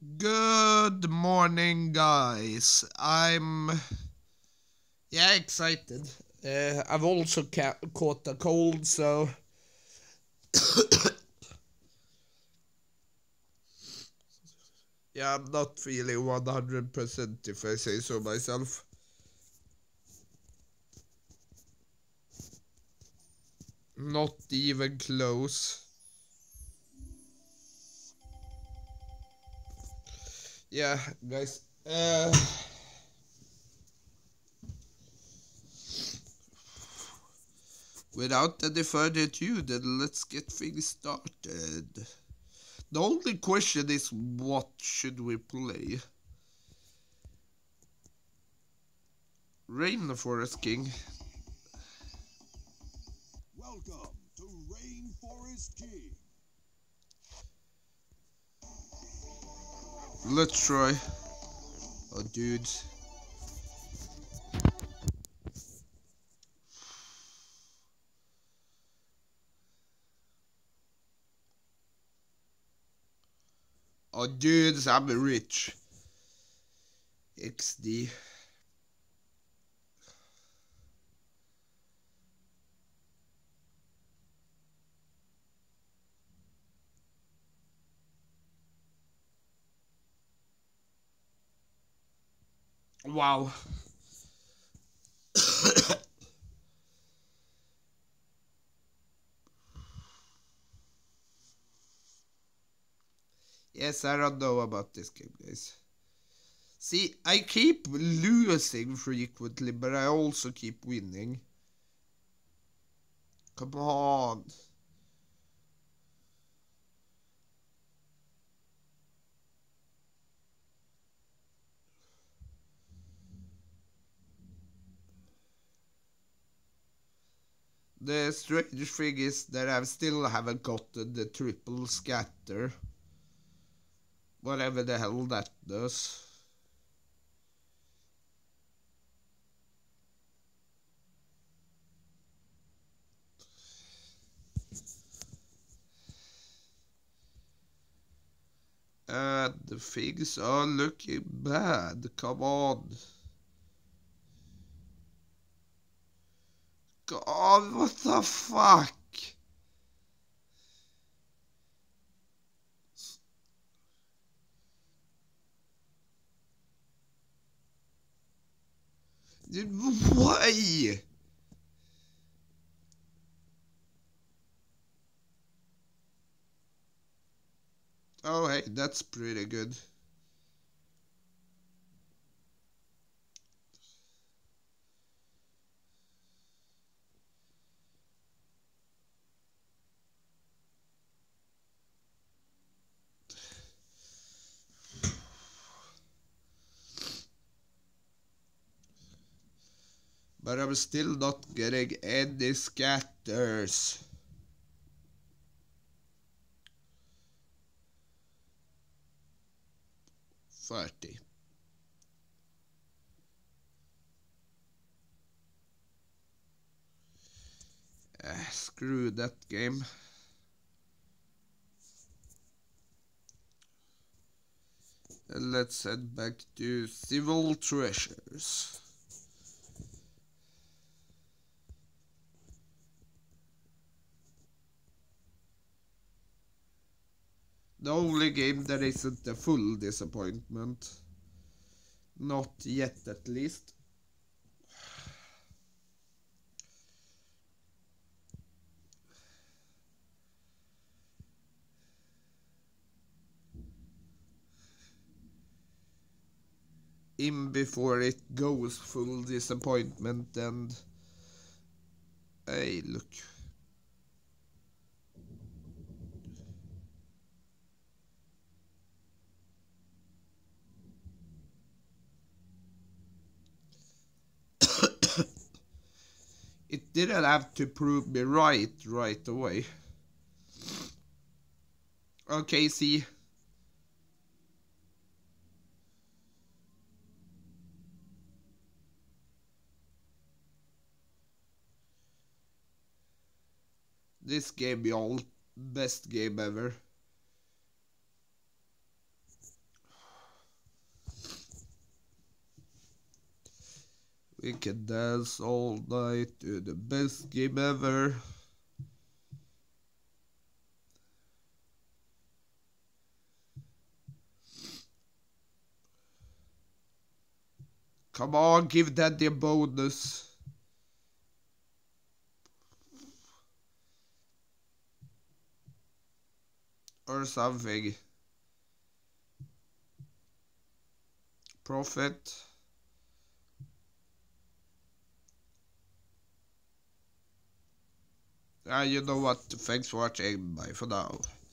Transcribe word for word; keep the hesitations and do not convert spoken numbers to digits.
Good morning, guys. I'm yeah excited. Uh, I've also ca- caught a cold, so yeah, I'm not feeling one hundred percent if I say so myself. Not even close. Yeah, guys. Uh, without any further ado, then let's get things started. The only question is, what should we play? Rainforest King. Welcome to Rainforest King. Let's try. Oh, dude. Oh, dudes, I'm rich. X D. Wow. Yes, I don't know about this game, guys. See, I keep losing frequently, but I also keep winning. Come on. The strange thing is that I still haven't gotten the triple scatter. Whatever the hell that does. And the things are looking bad. Come on. God, what the fuck? Dude, why? Oh, hey, that's pretty good. But I'm still not getting any scatters. thirty. Uh, screw that game. And let's head back to Civil Treasures. The only game that isn't a full disappointment. Not yet, at least. In before it goes full disappointment and... Hey, look. It didn't have to prove me right right away. Okay, see. This game, y'all. Best game ever. We can dance all night to the best game ever. Come on, give Daddy a bonus. Or something. Profit. Ah, you know what? Thanks for watching. Bye for now.